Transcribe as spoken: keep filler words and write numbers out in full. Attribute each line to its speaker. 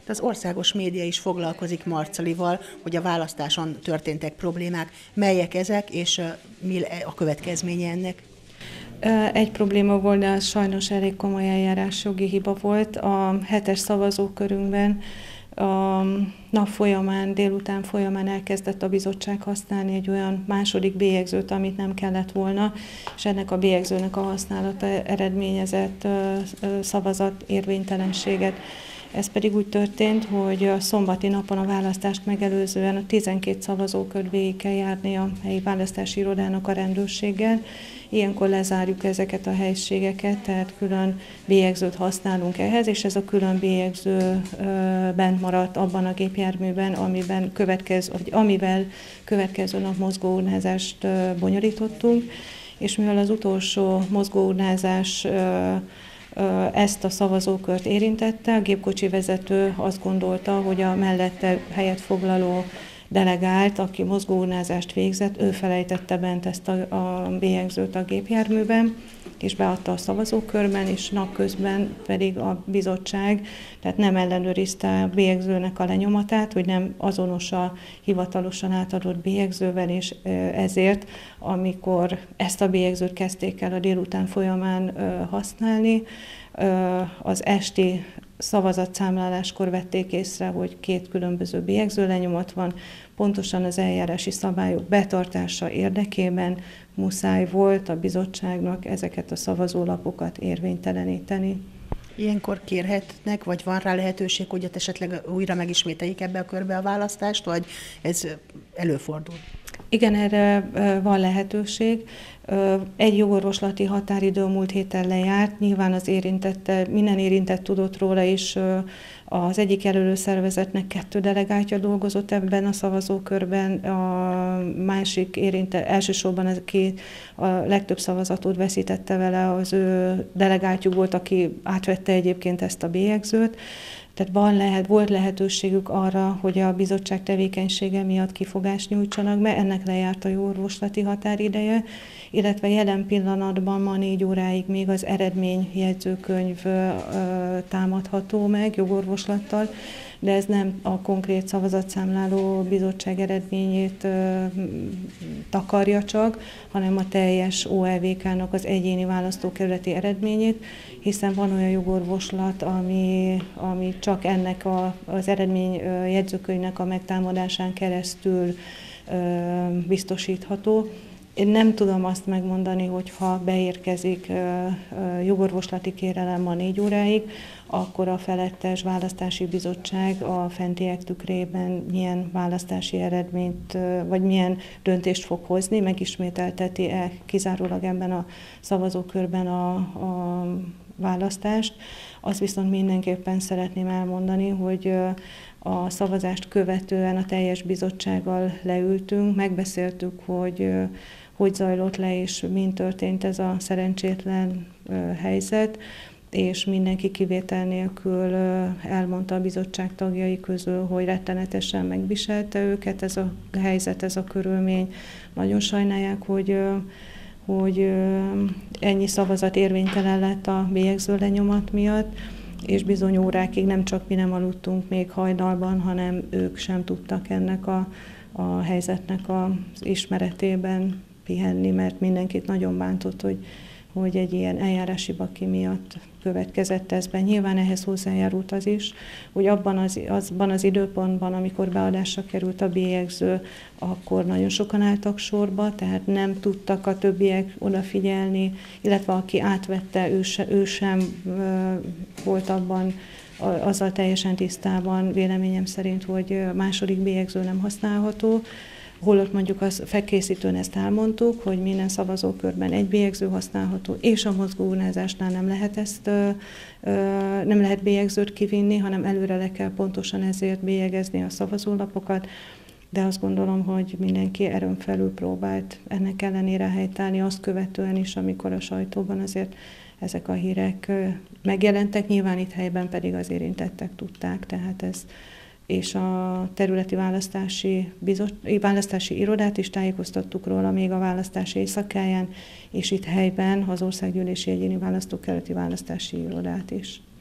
Speaker 1: De az országos média is foglalkozik Marcalival, hogy a választáson történtek problémák. Melyek ezek, és mi a következménye ennek?
Speaker 2: Egy probléma volt, de az sajnos elég komoly eljárásjogi hiba volt. A hetes szavazókörünkben a nap folyamán, délután folyamán elkezdett a bizottság használni egy olyan második bélyegzőt, amit nem kellett volna, és ennek a bélyegzőnek a használata eredményezett szavazat érvénytelenséget. Ez pedig úgy történt, hogy a szombati napon a választást megelőzően a tizenkét szavazókört végig kell járni a helyi választási irodának a rendőrséggel. Ilyenkor lezárjuk ezeket a helységeket, tehát külön bélyegzőt használunk ehhez, és ez a külön bélyegző bent maradt abban a gépjárműben, amiben következ, amivel következő nap mozgóurnázást bonyolítottunk, és mivel az utolsó mozgóurnázás ezt a szavazókört érintette, a gépkocsi vezető azt gondolta, hogy a mellette helyet foglaló delegált, aki mozgóurnázást végzett, ő felejtette bent ezt a, a bélyegzőt a gépjárműben, és beadta a szavazókörben, és napközben pedig a bizottság, tehát nem ellenőrizte a bélyegzőnek a lenyomatát, hogy nem azonos a hivatalosan átadott bélyegzővel, és ezért, amikor ezt a bélyegzőt kezdték el a délután folyamán használni, az esti szavazatszámláláskor vették észre, hogy két különböző bélyegző lenyomat van, pontosan az eljárási szabályok betartása érdekében muszáj volt a bizottságnak ezeket a szavazólapokat érvényteleníteni.
Speaker 1: Ilyenkor kérhetnek, vagy van rá lehetőség, hogy ott esetleg újra megismételjék ebbe a körbe a választást, vagy ez előfordul?
Speaker 2: Igen, erre van lehetőség. Egy jogorvoslati határidő múlt héten lejárt, nyilván az érintette, minden érintett tudott róla, és az egyik jelölő szervezetnek kettő delegáltja dolgozott ebben a szavazókörben, a másik érintett, elsősorban aki a legtöbb szavazatot veszítette vele, az ő delegáltjuk volt, aki átvette egyébként ezt a bélyegzőt. Tehát van lehet, volt lehetőségük arra, hogy a bizottság tevékenysége miatt kifogást nyújtsanak be, ennek lejárt a jogorvoslati határideje, illetve jelen pillanatban ma négy óráig még az eredményjegyzőkönyv támadható meg jogorvoslattal, de ez nem a konkrét szavazatszámláló bizottság eredményét ö, takarja csak, hanem a teljes o e vé ká-nak az egyéni választókerületi eredményét, hiszen van olyan jogorvoslat, ami, ami csak ennek a, az eredményjegyzőkönyvnek a megtámadásán keresztül ö, biztosítható. Én nem tudom azt megmondani, hogy ha beérkezik jogorvoslati kérelem ma négy óráig, akkor a felettes választási bizottság a fentiek tükrében milyen választási eredményt, vagy milyen döntést fog hozni, megismételteti-e kizárólag ebben a szavazókörben a, a választást. Azt viszont mindenképpen szeretném elmondani, hogy a szavazást követően a teljes bizottsággal leültünk, megbeszéltük, hogy hogy zajlott le, és mind történt ez a szerencsétlen helyzet, és mindenki kivétel nélkül elmondta a bizottság tagjai közül, hogy rettenetesen megviselte őket ez a helyzet, ez a körülmény. Nagyon sajnálják, hogy, hogy ennyi szavazat érvénytelen lett a bélyegző lenyomat miatt, és bizony órákig nem csak mi nem aludtunk még hajnalban, hanem ők sem tudtak ennek a, a helyzetnek az ismeretében pihenni, mert mindenkit nagyon bántott, hogy, hogy egy ilyen eljárási baki miatt következett ez be. Nyilván ehhez hozzájárult az is, hogy abban az, azban az időpontban, amikor beadásra került a bélyegző, akkor nagyon sokan álltak sorba, tehát nem tudtak a többiek odafigyelni, illetve aki átvette, ő, se, ő sem ö, volt abban azzal teljesen tisztában, véleményem szerint, hogy második bélyegző nem használható. Holott mondjuk a felkészítőn ezt elmondtuk, hogy minden szavazókörben egy bélyegző használható, és a mozgóurnázásnál nem lehet ezt, nem lehet bélyegzőt kivinni, hanem előre le kell pontosan ezért bélyegezni a szavazólapokat, de azt gondolom, hogy mindenki erőn felül próbált ennek ellenére helytállni, azt követően is, amikor a sajtóban azért ezek a hírek megjelentek, nyilván itt helyben pedig az érintettek tudták, tehát ez és a területi választási, bizot, választási irodát is tájékoztattuk róla még a választási éjszakáján, és itt helyben az Országgyűlési Egyéni Választókerületi Választási Irodát is.